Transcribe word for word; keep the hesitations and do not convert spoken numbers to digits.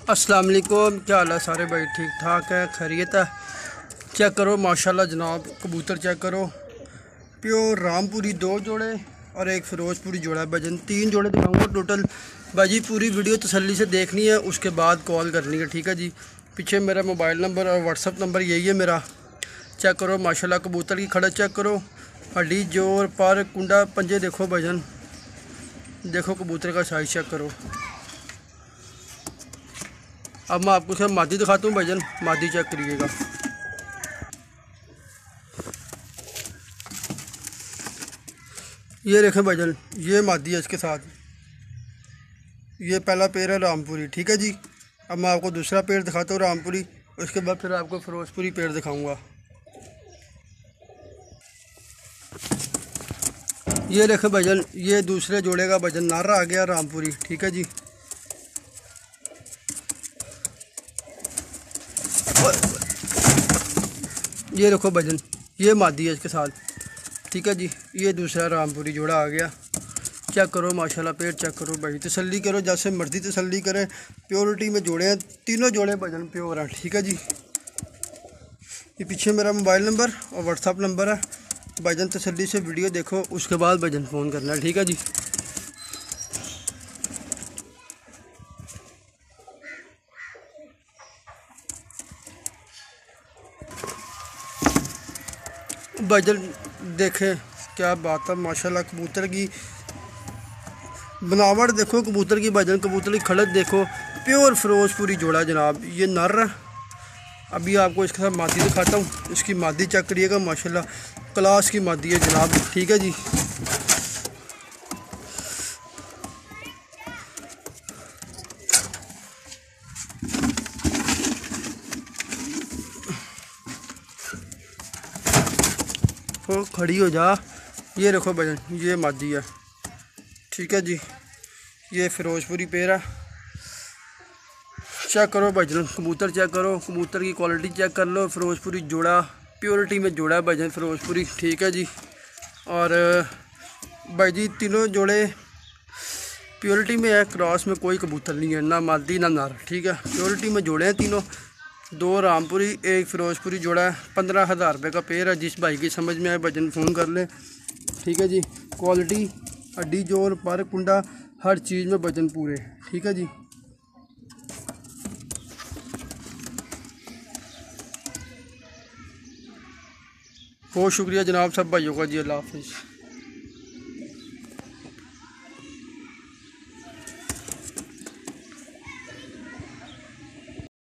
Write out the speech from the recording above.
अस्सलाम वालेकुम, क्या हाल है सारे भाई? ठीक ठाक है, खैरियत है। चेक करो माशाल्लाह जनाब, कबूतर चेक करो। प्योर रामपुरी दो जोड़े और एक फिरोजपुरी जोड़ा भजन, तीन जोड़े दिखाऊंगा टोटल। भाई पूरी वीडियो तसल्ली से देखनी है, उसके बाद कॉल करनी है, ठीक है जी। पीछे मेरा मोबाइल नंबर और व्हाट्सअप नंबर यही है मेरा। चेक करो माशाल्लाह कबूतर की खड़क चेक करो, हड्डी जोर पर कुंडा पंजे देखो भजन, देखो कबूतर का साइज चेक करो। अब मैं आपको सिर्फ मादी दिखाता हूँ भजन, मादी चेक करिएगा। ये देखें भजन, ये मादी है इसके साथ। ये पहला पेड़ है रामपुरी, ठीक है जी। अब मैं आपको दूसरा पेड़ दिखाता हूँ रामपुरी, उसके बाद फिर आपको फिरोजपुरी पेड़ दिखाऊंगा। ये देखें भजन, ये दूसरे जोड़े का भजन नारा आ गया रामपुरी, ठीक है जी। ये देखो भजन, ये मादी है इसके साथ, ठीक है जी। ये दूसरा रामपुरी जोड़ा आ गया। चेक करो माशाल्लाह, पेड़ चेक करो भाई, तसल्ली करो जैसे मर्जी तसल्ली करें। प्योरिटी में जोड़े हैं, तीनों जोड़े भजन प्योर हैं, ठीक है जी। ये पीछे मेरा मोबाइल नंबर और व्हाट्सअप नंबर है भजन, तसल्ली से वीडियो देखो, उसके बाद भजन फ़ोन करना है, ठीक है जी। भजन देखें, क्या बात है माशाल्लाह। कबूतर की बनावट देखो, कबूतर की भजन, कबूतर की खड़क देखो, प्योर फिरोजपुरी जोड़ा जनाब। ये नर है। अभी आपको इसके साथ मादी दिखाता हूँ, इसकी मादी चेक करिएगा माशाल्लाह, क्लास की मादी है जनाब, ठीक है जी। तो खड़ी हो जा। ये देखो भजन, ये मादी है, ठीक है जी। ये फिरोजपुरी पेड़ है। चेक करो भजन, कबूतर चेक करो, कबूतर की क्वालिटी चेक कर लो। फिरोजपुरी जोड़ा प्योरिटी में जोड़ा है भजन, फिरोजपुरी, ठीक है जी। और भाई जी तीनों जोड़े प्योरिटी में है, क्रॉस में कोई कबूतर नहीं है, ना मादी ना नर, ठीक है। प्योरिटी में जोड़े हैं तीनों, दो रामपुरी एक फिरोजपुरी जोड़ा है। पंद्रह हज़ार रुपये का पेड़ है। जिस भाई की समझ में आए भजन फ़ोन कर ले, ठीक है जी। क्वालिटी हड्डी जोर पर कुंडा हर चीज़ में भजन पूरे, ठीक है जी। बहुत शुक्रिया जनाब सब भाइयों का जी, अल्लाह हाफिज़।